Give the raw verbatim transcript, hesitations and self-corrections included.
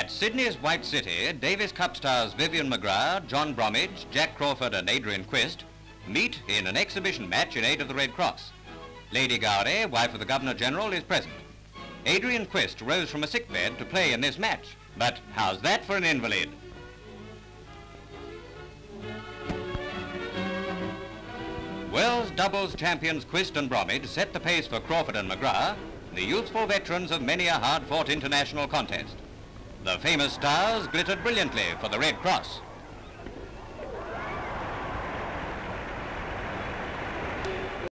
At Sydney's White City, Davis Cup stars Vivian McGrath, John Bromwich, Jack Crawford and Adrian Quist meet in an exhibition match in aid of the Red Cross. Lady Gowrie, wife of the Governor-General, is present. Adrian Quist rose from a sickbed to play in this match. But how's that for an invalid? World's doubles champions Quist and Bromwich set the pace for Crawford and McGrath, the youthful veterans of many a hard-fought international contest. The famous stars glittered brilliantly for the Red Cross.